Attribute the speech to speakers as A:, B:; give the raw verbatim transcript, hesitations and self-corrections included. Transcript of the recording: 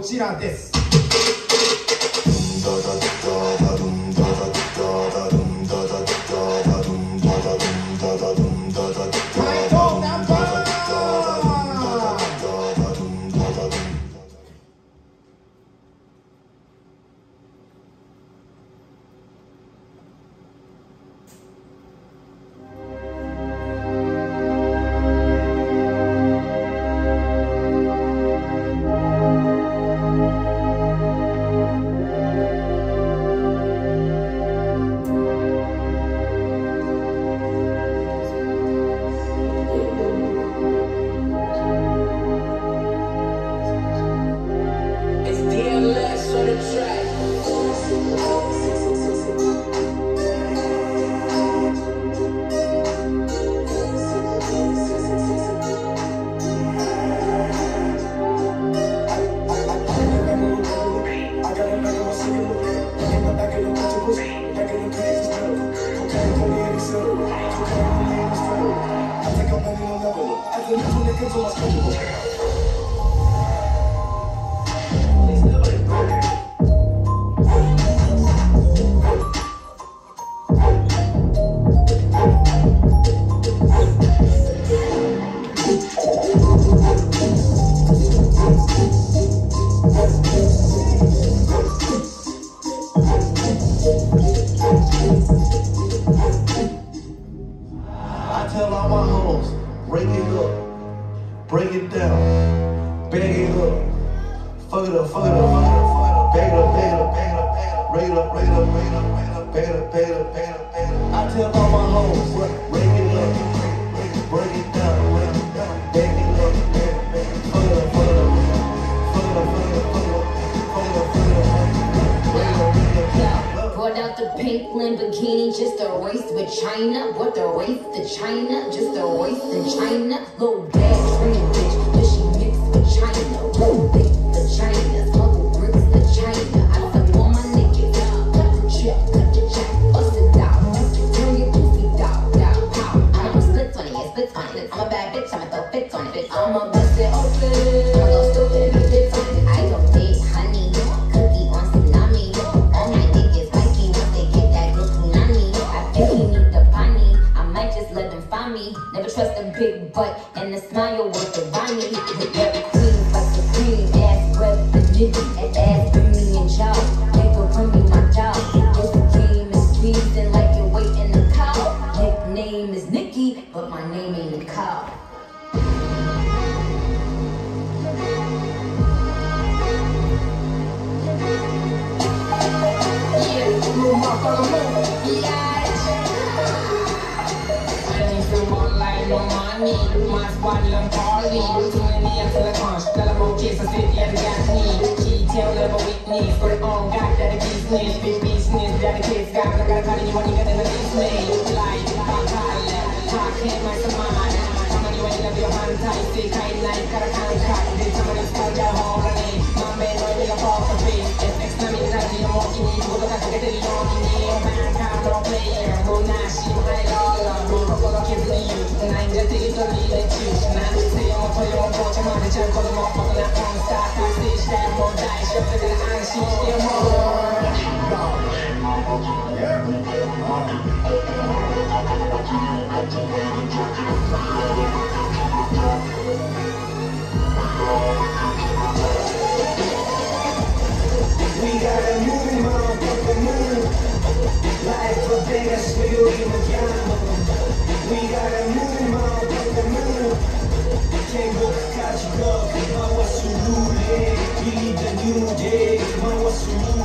A: こちらです。
B: Break it up, break it down, bag it up, fuck it up, fuck it up, fuck it up, bag it up, bag it up, bag it up, bag it up, bag it up, bag it up, bag it up, bag it up, bag it up, bag it up. I tell all my hoes, break it up, break it down, bag it up, fuck it up, fuck it up, fuck it up, fuck it up, fuck it up, fuck it up, break it up, break it up.
C: Brought out the pink Lamborghini, just a race with China. What the race to China? Just a race in China. Little bad dream bitch, but she mixed with China. Whoa, big for China, smuggle bricks to China. I suck on my niggas, cut the chip, cut the check, bust it down, turn your goofy down, down, pow. I'ma split on it, yeah, split on it. I'm a bad bitch, I'ma throw fits on it. I'ma bust it open, I'ma go stupid and be fits on it. I don't date honey, cookie on tsunami. All my niggas spiky once they get that good punani. I think he need the bunny, I might just let them find me. Never trust a big butt and a smile worth the Bonnie. With every queen like supreme, ass breath the nitty, ass for me and y'all. Nigga run me my job. This game is squeezing like you're waiting a cow. Nickname is Nikki, but my name ain't a cow. Yeah, move up on the move. Yeah. No money, my squad learn party. Too many and till I punch. Tell them okay, so sit here and got me. Key tell them a weakness. Put it on, got that business. Big business, that the kids got. I gotta tell you what you got in the business. Like, back hall, talk hit my command. Somebody when you have your hand tight, stay tight, like, gotta can't cut. Did somebody spell that hole on it? My man, no, you got off the face. If next time you like, you're walking in, go to the get it on in. Back out, no player. Go nashi, high dollar. Go to the kids in you. And just take it to lead and choose. Now they say I'm for your coach, I'm on the jump for the motherfucker that on start to stage that more die, shut the and she still more. We gotta move, motherfucker, move. Life for Vegas, we don't even gamble. We gotta move, motherfucker, move. Can't go catch up, my what's your new day? We need the new day, my what's your new